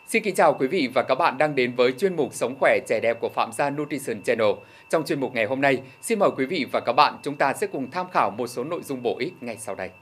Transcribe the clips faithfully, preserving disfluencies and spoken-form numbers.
Xin kính chào quý vị và các bạn đang đến với chuyên mục Sống khỏe trẻ đẹp của Phạm Gia Nutrition Channel. Trong chuyên mục ngày hôm nay, xin mời quý vị và các bạn chúng ta sẽ cùng tham khảo một số nội dung bổ ích ngay sau đây.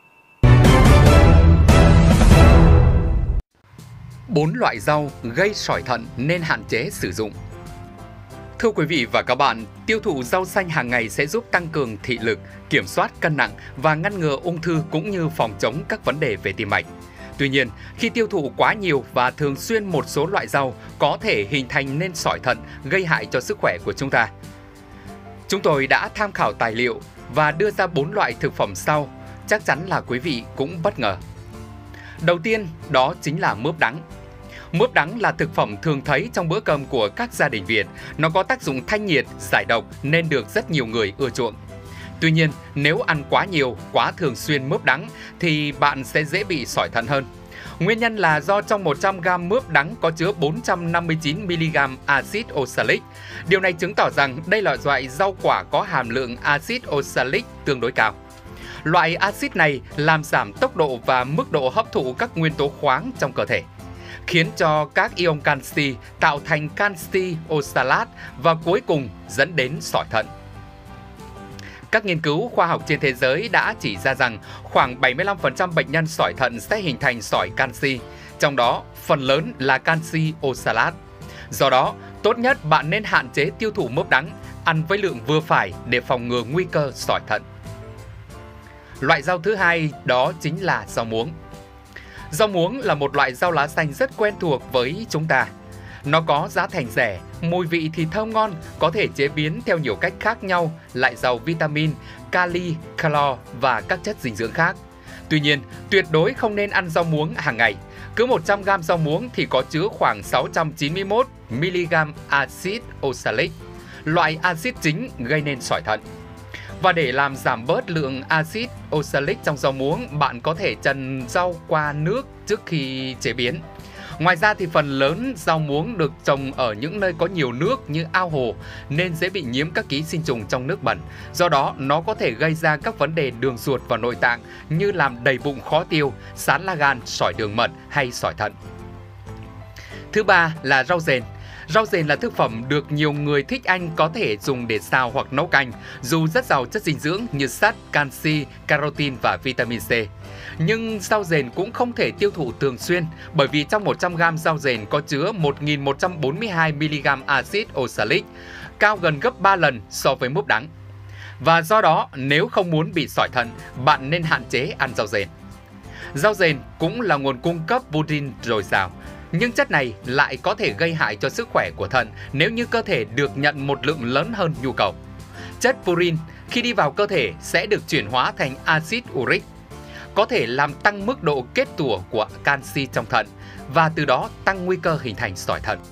bốn loại rau gây sỏi thận nên hạn chế sử dụng. Thưa quý vị và các bạn, tiêu thụ rau xanh hàng ngày sẽ giúp tăng cường thị lực, kiểm soát cân nặng và ngăn ngừa ung thư cũng như phòng chống các vấn đề về tim mạch. Tuy nhiên, khi tiêu thụ quá nhiều và thường xuyên một số loại rau có thể hình thành nên sỏi thận gây hại cho sức khỏe của chúng ta. Chúng tôi đã tham khảo tài liệu và đưa ra bốn loại thực phẩm sau, chắc chắn là quý vị cũng bất ngờ. Đầu tiên, đó chính là mướp đắng. Mướp đắng là thực phẩm thường thấy trong bữa cơm của các gia đình Việt. Nó có tác dụng thanh nhiệt, giải độc nên được rất nhiều người ưa chuộng. Tuy nhiên, nếu ăn quá nhiều, quá thường xuyên mướp đắng thì bạn sẽ dễ bị sỏi thận hơn. Nguyên nhân là do trong một trăm gam mướp đắng có chứa bốn trăm năm mươi chín mi-li-gam axit oxalic. Điều này chứng tỏ rằng đây là loại rau quả có hàm lượng axit oxalic tương đối cao. Loại axit này làm giảm tốc độ và mức độ hấp thụ các nguyên tố khoáng trong cơ thể, khiến cho các ion canxi tạo thành canxi oxalat và cuối cùng dẫn đến sỏi thận. Các nghiên cứu khoa học trên thế giới đã chỉ ra rằng khoảng bảy mươi lăm phần trăm bệnh nhân sỏi thận sẽ hình thành sỏi canxi, trong đó phần lớn là canxi oxalat. Do đó, tốt nhất bạn nên hạn chế tiêu thụ mướp đắng, ăn với lượng vừa phải để phòng ngừa nguy cơ sỏi thận. Loại rau thứ hai đó chính là rau muống. Rau muống là một loại rau lá xanh rất quen thuộc với chúng ta. Nó có giá thành rẻ, mùi vị thì thơm ngon, có thể chế biến theo nhiều cách khác nhau, lại giàu vitamin, kali, calo và các chất dinh dưỡng khác. Tuy nhiên, tuyệt đối không nên ăn rau muống hàng ngày. Cứ một trăm gam rau muống thì có chứa khoảng sáu trăm chín mươi mốt mi-li-gam axit oxalic, loại axit chính gây nên sỏi thận. Và để làm giảm bớt lượng axit oxalic trong rau muống, bạn có thể trần rau qua nước trước khi chế biến. Ngoài ra thì phần lớn rau muống được trồng ở những nơi có nhiều nước như ao hồ nên dễ bị nhiễm các ký sinh trùng trong nước bẩn. Do đó, nó có thể gây ra các vấn đề đường ruột và nội tạng như làm đầy bụng khó tiêu, sán la gan, sỏi đường mật hay sỏi thận. Thứ ba là rau dền. Rau dền là thực phẩm được nhiều người thích ăn, có thể dùng để xào hoặc nấu canh, dù rất giàu chất dinh dưỡng như sắt, canxi, carotin và vitamin C. Nhưng rau dền cũng không thể tiêu thụ thường xuyên, bởi vì trong một trăm gam rau dền có chứa một nghìn một trăm bốn mươi hai mi-li-gam axit oxalic, cao gần gấp ba lần so với mướp đắng. Và do đó, nếu không muốn bị sỏi thận, bạn nên hạn chế ăn rau dền. Rau dền cũng là nguồn cung cấp purin dồi dào, nhưng chất này lại có thể gây hại cho sức khỏe của thận nếu như cơ thể được nhận một lượng lớn hơn nhu cầu. Chất purin khi đi vào cơ thể sẽ được chuyển hóa thành axit uric, có thể làm tăng mức độ kết tủa của canxi trong thận và từ đó tăng nguy cơ hình thành sỏi thận.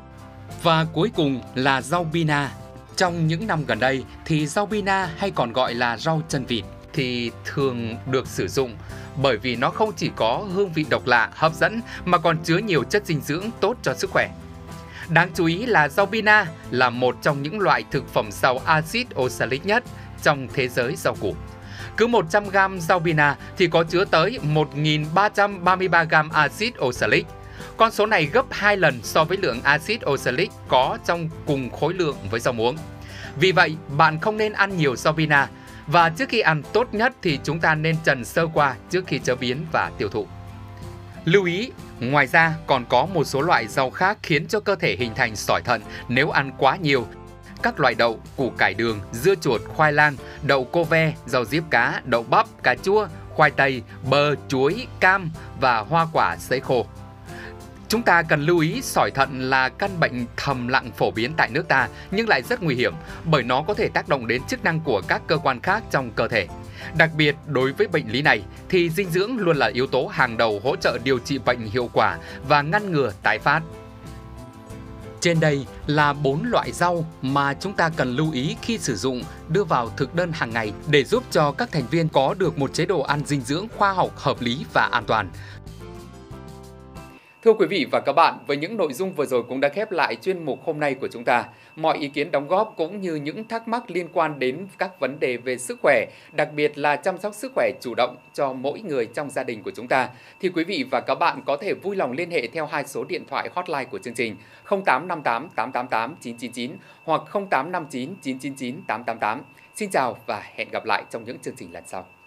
Và cuối cùng là rau bina. Trong những năm gần đây thì rau bina hay còn gọi là rau chân vịt thì thường được sử dụng bởi vì nó không chỉ có hương vị độc lạ, hấp dẫn mà còn chứa nhiều chất dinh dưỡng tốt cho sức khỏe. Đáng chú ý là rau bina là một trong những loại thực phẩm giàu axit oxalic nhất trong thế giới rau củ. Cứ một trăm gam rau bina thì có chứa tới một nghìn ba trăm ba mươi ba gam axit oxalic. Con số này gấp hai lần so với lượng axit oxalic có trong cùng khối lượng với rau muống. Vì vậy, bạn không nên ăn nhiều rau bina. Và trước khi ăn, tốt nhất thì chúng ta nên trần sơ qua trước khi chế biến và tiêu thụ. Lưu ý, ngoài ra còn có một số loại rau khác khiến cho cơ thể hình thành sỏi thận nếu ăn quá nhiều. Các loại đậu, củ cải đường, dưa chuột, khoai lang, đậu cô ve, rau diếp cá, đậu bắp, cà chua, khoai tây, bơ, chuối, cam và hoa quả sấy khô. Chúng ta cần lưu ý sỏi thận là căn bệnh thầm lặng phổ biến tại nước ta nhưng lại rất nguy hiểm bởi nó có thể tác động đến chức năng của các cơ quan khác trong cơ thể. Đặc biệt đối với bệnh lý này thì dinh dưỡng luôn là yếu tố hàng đầu hỗ trợ điều trị bệnh hiệu quả và ngăn ngừa tái phát. Trên đây là bốn loại rau mà chúng ta cần lưu ý khi sử dụng, đưa vào thực đơn hàng ngày để giúp cho các thành viên có được một chế độ ăn dinh dưỡng khoa học, hợp lý và an toàn. Thưa quý vị và các bạn, với những nội dung vừa rồi cũng đã khép lại chuyên mục hôm nay của chúng ta. Mọi ý kiến đóng góp cũng như những thắc mắc liên quan đến các vấn đề về sức khỏe, đặc biệt là chăm sóc sức khỏe chủ động cho mỗi người trong gia đình của chúng ta, thì quý vị và các bạn có thể vui lòng liên hệ theo hai số điện thoại hotline của chương trình không tám năm tám tám tám tám chín chín chín hoặc không tám năm chín chín chín chín tám tám tám. Xin chào và hẹn gặp lại trong những chương trình lần sau.